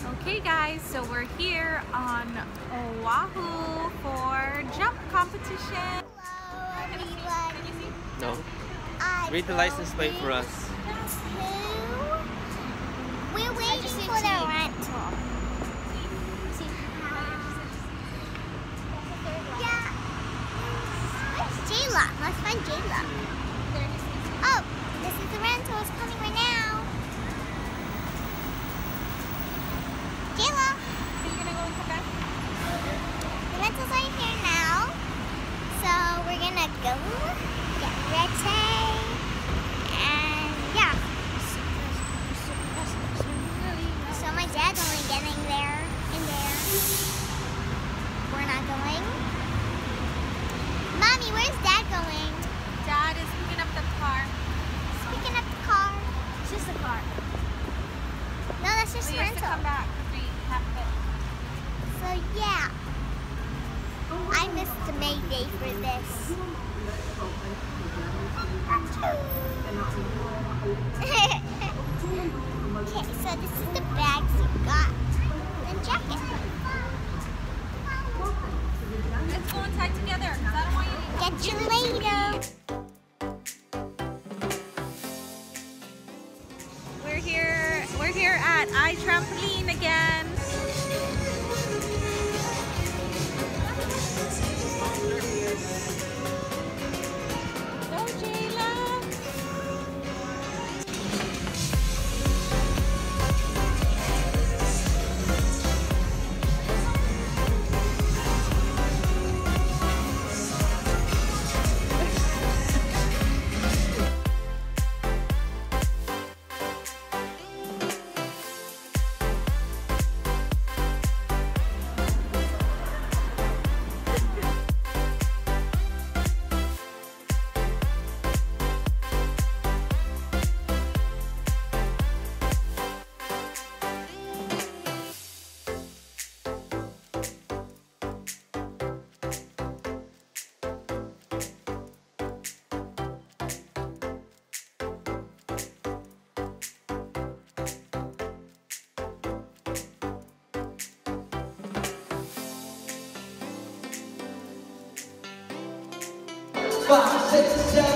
Okay guys, so we're here on Oahu for jump competition. Hello everyone. No. Read the license plate for us. We're waiting for the rental. Yeah. Where's Jayla? Let's find Jayla. Oh, this is the rental. It's coming right now. Jayla. So you're gonna go and come back? The rental's right here now. So we're gonna go get ready. And yeah. So my dad's only getting there and there. We're not going. Mommy, where's Dad going? Dad is picking up the car. He's picking up the car. It's just a car. No, that's just We have to rental. come back. We have to. So yeah. I missed the May Day for this. Okay, so this is the bags you got. The jacket. Let's go inside together, because I don't want you to Get you later. We're here at iTrampoline again. Go Jayla. Five, 6, 7.